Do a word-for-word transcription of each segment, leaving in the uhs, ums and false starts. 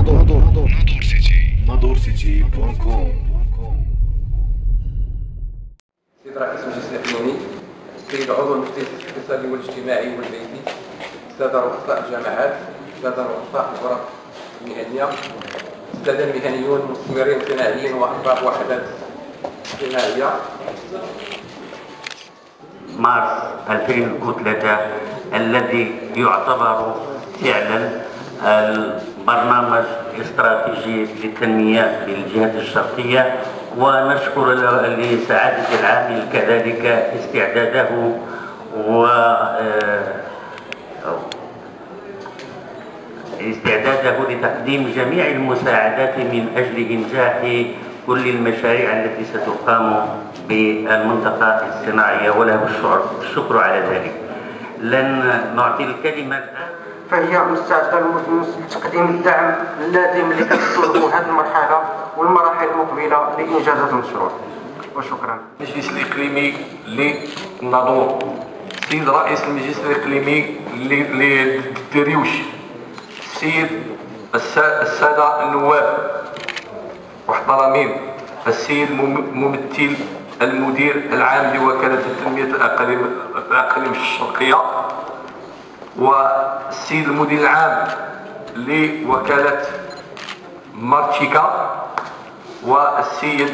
نادور سيتي نادور سيتي دوت كوم. سيد رئيس المجلس الإقليمي، سيد عضو المجلس الاقتصادي والاجتماعي والبيئي، السادة رؤساء الجامعات، السادة رؤساء الغرف المهنية، السادة المهنيون المستثمرين الصناعيين وأصحاب وحدات صناعية. مارس ألفين وثلاثة الذي يعتبر فعلا البرنامج الاستراتيجي للتنمية للجهة الشرقية، ونشكر لسعادة العامل كذلك استعداده و استعداده لتقديم جميع المساعدات من أجل إنجاح كل المشاريع التي ستقام بالمنطقة الصناعية، وله الشكر على ذلك. لن نعطي الكلمة الآن، فهي مستعدة لتقديم الدعم اللازم لتطلب هذه المرحلة والمراحل المقبلة لإنجاز هذا المشروع. وشكرا. المجلس الإقليمي للناظور، السيد رئيس المجلس الإقليمي للدريوش، السيد السادة النواب محترمين، السيد ممثل المدير العام لوكالة تنمية الأقاليم الأقاليم الشرقية، والسيد المدير العام لوكالة مارتشيكا، والسيد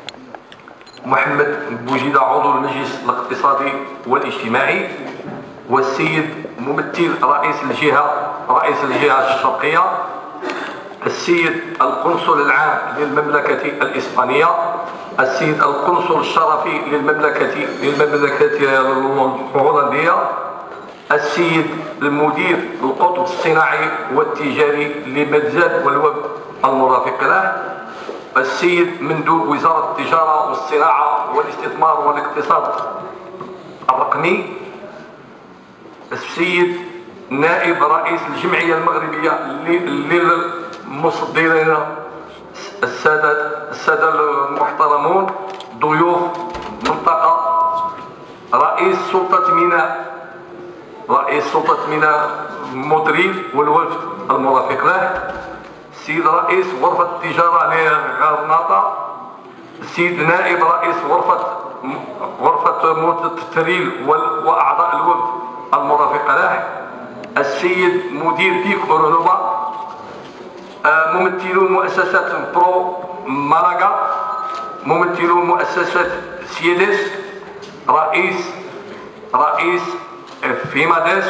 محمد بوجيدة عضو المجلس الاقتصادي والاجتماعي، والسيد ممثل رئيس الجهة رئيس الجهة الشرقية، السيد القنصل العام للمملكة الإسبانية، السيد القنصل الشرفي للمملكة للمملكة الهولندية، السيد المدير القطب الصناعي والتجاري لمدزاد والوفد المرافق له، السيد مندوب وزارة التجارة والصناعة والاستثمار والاقتصاد الرقمي، السيد نائب رئيس الجمعية المغربية للمصدرين، السادة السادة المحترمون، ضيوف منطقة، رئيس سلطة ميناء رئيس سلطة ميناء مودريل والوفد المرافق له، السيد رئيس غرفة التجارة لغرناطة، السيد نائب رئيس غرفة غرفة مودريل وأعضاء الوفد المرافق له، السيد مدير بيك أورنوبا، ممثلون مؤسسة برو مالاغا، ممثلون مؤسسة سيدس، رئيس رئيس فيماديس،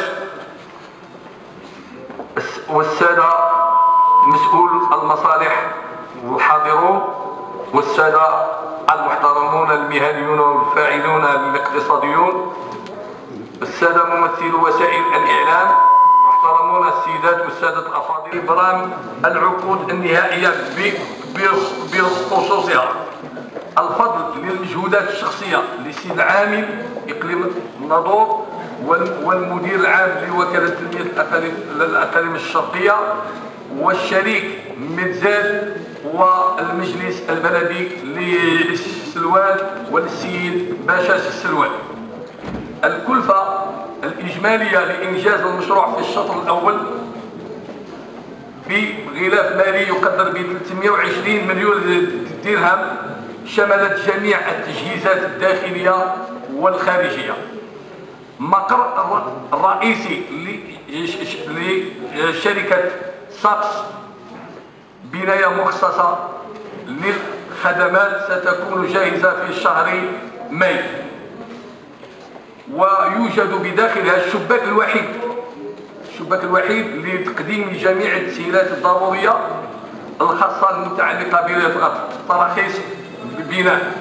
والسادة مسؤول المصالح الحاضرون، والسادة المحترمون المهنيون والفاعلون الاقتصاديون، السادة ممثلو وسائل الإعلام، محترمون السيدات والسادة الأفاضل، إبرام العقود النهائية بخصوصها الفضل للمجهودات الشخصية للسيد العامل إقليم الناظور والمدير العام لوكالة تنمية الأقاليم الشرقية، والشريك مدزاد والمجلس البلدي للسلوان والسيد باشا السلوان. الكلفة الإجمالية لإنجاز المشروع في الشطر الأول بغلاف مالي يقدر ب ثلاثمئة وعشرين مليون درهم، شملت جميع التجهيزات الداخلية والخارجية. مقر الرئيسي لشركة ساكس، بناية مخصصة للخدمات ستكون جاهزة في شهر ماي، ويوجد بداخلها الشباك الوحيد الشباك الوحيد لتقديم جميع التسهيلات الضرورية الخاصة المتعلقة بتراخيص البناء.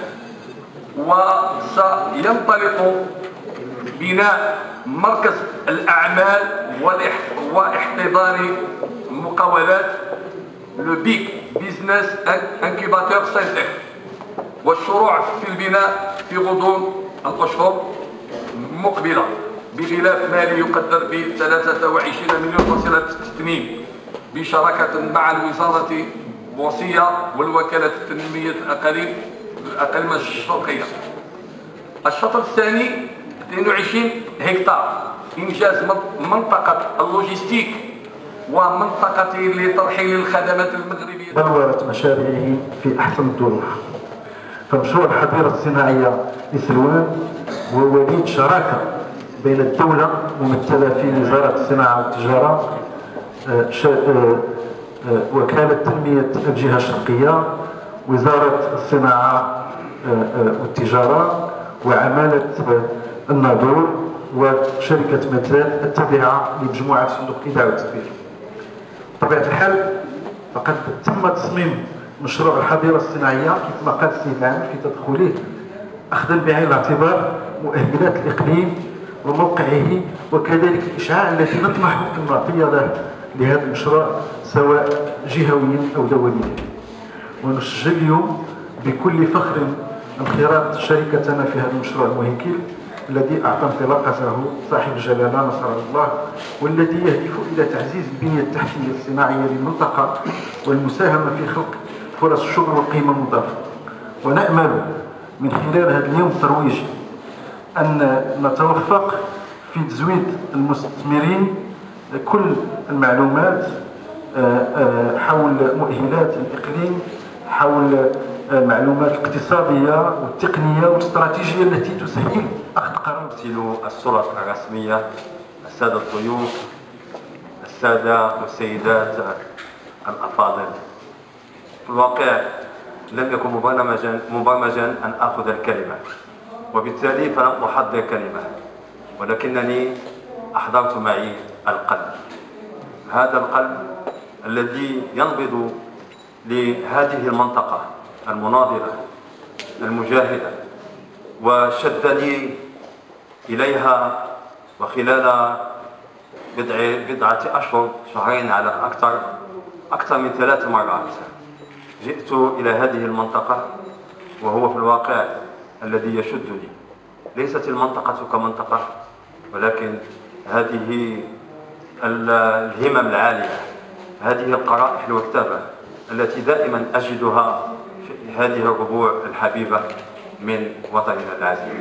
وسينطلق بناء مركز الأعمال واحتضان المقاولات لو بيك بيزنس انكيباتور سنتر، والشروع في البناء في غضون الأشهر مقبلة بغلاف مالي يقدر ب ثلاثة وعشرين مليون فاصلة اثنين بشراكة مع الوزارة الوصية والوكالة تنمية الأقاليم الأقاليم الشرقية. الشطر الثاني اثنين وعشرين هكتار إنجاز منطقة اللوجستيك ومنطقة لترحيل الخدمات المغربية بلورة مشاريعه في أحسن الظروف. فمشروع الحظيرة الصناعية لسلوان هو وليد شراكة بين الدولة ممثلة في وزارة الصناعة والتجارة، وكالة تنمية الجهة الشرقية، وزارة الصناعة والتجارة، وعمالة الناظور، وشركة مدلات التابعة لمجموعة صندوق الإيداع والتدبير. بطبيعة الحال فقد تم تصميم مشروع الحظيرة الصناعية كما قال السيد العام في تدخله أخذا بعين الاعتبار مؤهلات الإقليم وموقعه وكذلك الإشعاع الذي نطمح أن نعطي له لهذا المشروع سواء جهويا أو دوليا. ونسجل اليوم بكل فخر انخراط شركتنا في هذا المشروع المهيكل الذي أعطى انطلاقته صاحب الجلالة نصر الله، والذي يهدف إلى تعزيز البنية التحتية الصناعية للمنطقة والمساهمة في خلق فرص شغل وقيمة مضافة. ونأمل من خلال هذا اليوم الترويجي أن نتوفق في تزويد المستثمرين كل المعلومات حول مؤهلات الإقليم، حول المعلومات الاقتصادية والتقنية والاستراتيجية التي تسهل أخذ قرار. تمثيل السلطة الرسمية، السادة الضيوف، السادة والسيدات الأفاضل، في الواقع لم يكن مبرمجا مبرمجا أن آخذ الكلمة، وبالتالي فلم أحضر كلمة، ولكنني أحضرت معي القلب. هذا القلب الذي ينبض لهذه المنطقة المناضلة المجاهدة، وشدني إليها وخلال بضع بضعة أشهر شهرين على أكثر أكثر من ثلاث مرات جئت إلى هذه المنطقة، وهو في الواقع الذي يشدني. ليست المنطقة كمنطقة، ولكن هذه الهمم العالية، هذه القرائح الوكتابة التي دائما أجدها في هذه الربوع الحبيبة من وطننا العزيز.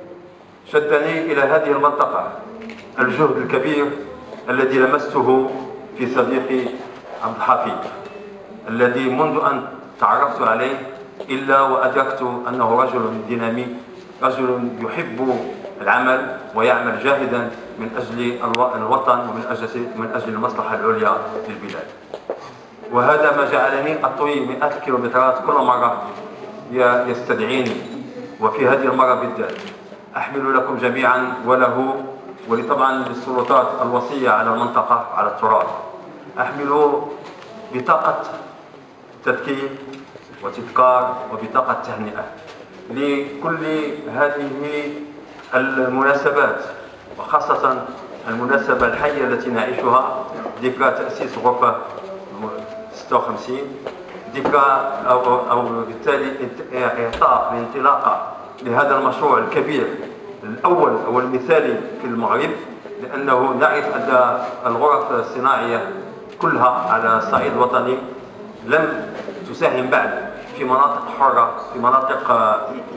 شدني إلى هذه المنطقة الجهد الكبير الذي لمسته في صديقي عبد الحفيظ، الذي منذ أن تعرفت عليه إلا وأدركت أنه رجل دينامي، رجل يحب العمل ويعمل جاهدا من أجل الوطن ومن أجل من أجل المصلحة العليا للبلاد. وهذا ما جعلني أطوي مئات الكيلومترات كل مرة يستدعيني، وفي هذه المرة بالذات أحمل لكم جميعا وله وطبعا للسلطات الوصية على المنطقة على التراث، أحمل بطاقة تذكير وتذكار وبطاقة تهنئة لكل هذه المناسبات، وخاصة المناسبة الحية التي نعيشها، ذكرى تأسيس غرفة ستة وخمسين، ذكرى أو, أو بالتالي إعطاء الانطلاقة لهذا المشروع الكبير الأول أو المثالي في المغرب، لأنه نعرف أن الغرف الصناعية كلها على الصعيد الوطني لم تساهم بعد في مناطق حرة، في مناطق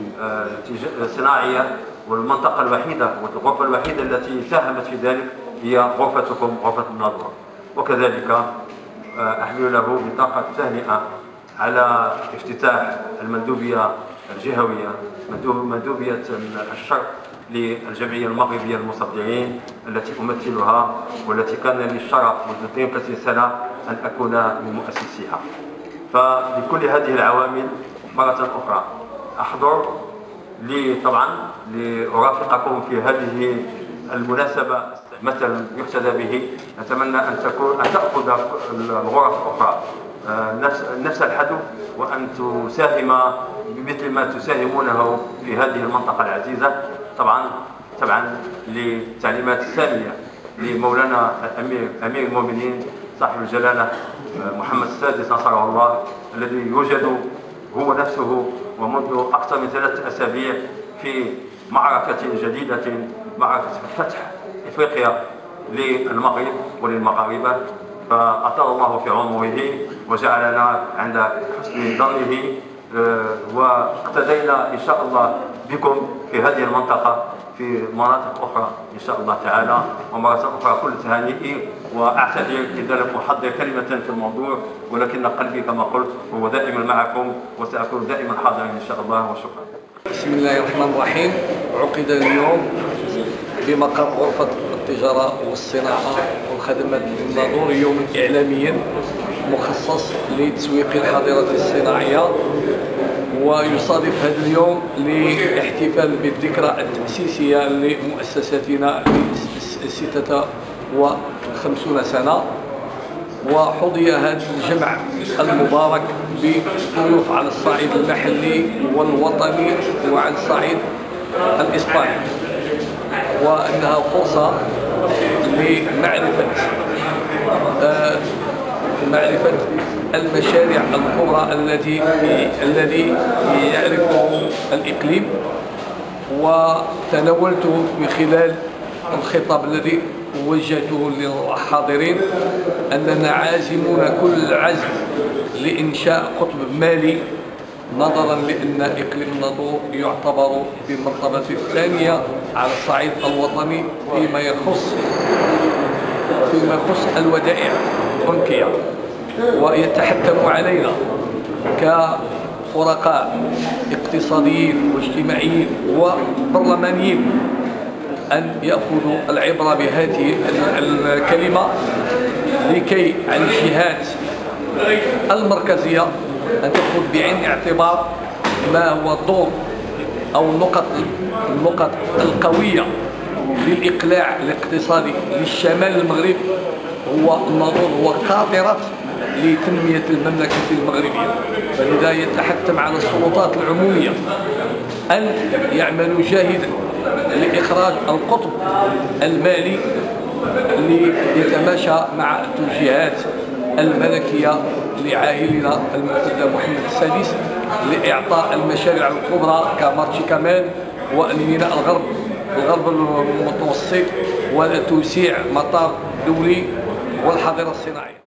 صناعية، والمنطقة الوحيدة والغرفة الوحيدة التي ساهمت في ذلك هي غرفتكم، غرفة الناظور. وكذلك أحمل له بطاقة تهنئة على افتتاح المندوبية الجهوية، مندوبية الشرق للجمعية المغربية للمصدرين التي أمثلها، والتي كان لي الشرف منذ اثنين وثلاثين سنة أن أكون من مؤسسيها. فلكل هذه العوامل مرة أخرى أحضر لي طبعا لأرافقكم في هذه المناسبة مثلا يحتذى به. نتمنى أن تكون أن تأخذ الغرف أخرى نفس نفس الحدث، وأن تساهم بمثل ما تساهمونه في هذه المنطقة العزيزة، طبعا طبعا للتعليمات السامية لمولانا الأمير أمير المؤمنين صاحب الجلالة محمد السادس نصره الله، الذي يوجد هو نفسه ومنذ أكثر من ثلاثة أسابيع في معركة جديدة، معركة فتح إفريقيا للمغرب وللمغاربة. فأطال الله في عمره وجعلنا عند حسن ظنه، واقتدينا إن شاء الله بكم في هذه المنطقة في مناطق أخرى إن شاء الله تعالى. ومرة أخرى كل تهانيئي وأعتذر إذا لم أحضر كلمة في الموضوع، ولكن قلبي كما قلت هو دائما معكم وسأكون دائما حاضرا إن شاء الله، وشكرا. بسم الله الرحمن الرحيم. عقد اليوم بمقر غرفة التجارة والصناعة والخدمات الناظور يوم إعلاميا مخصص لتسويق الحاضرة الصناعية، ويصادف هذا اليوم لاحتفال بالذكرى التأسيسية لمؤسستنا ستة وخمسين سنة. وحظي هذا الجمع المبارك بضيوف على الصعيد المحلي والوطني وعلى الصعيد الإسباني، وأنها فرصة لمعرفة آه معرفة المشاريع الكبرى التي الذي يعرفه الإقليم. وتناولت من خلال الخطاب الذي وجهته للحاضرين أننا عازمون كل العزم لإنشاء قطب مالي، نظرا لأن إقليم الناظور يعتبر في المرتبة الثانية على الصعيد الوطني فيما يخص فيما يخص الودائع البنكية، ويتحتم علينا كفرقاء اقتصاديين واجتماعيين وبرلمانيين أن يأخذوا العبرة بهذه الكلمة لكي على الجهات المركزية أن تأخذ بعين الاعتبار ما هو الدور أو النقط النقط القوية للإقلاع الاقتصادي للشمال المغربي. هو الناظور هو قاطرة لتنمية المملكة المغربية، فلذا يتحتم على السلطات العمومية أن يعملوا جاهدا لإخراج القطب المالي ليتماشى مع التوجيهات الملكية لعائلنا المرتضى محمد السادس لإعطاء المشاريع الكبرى كمارشي كمال وميناء الغرب الغرب المتوسط وتوسيع مطار دولي والحاضرة الصناعية.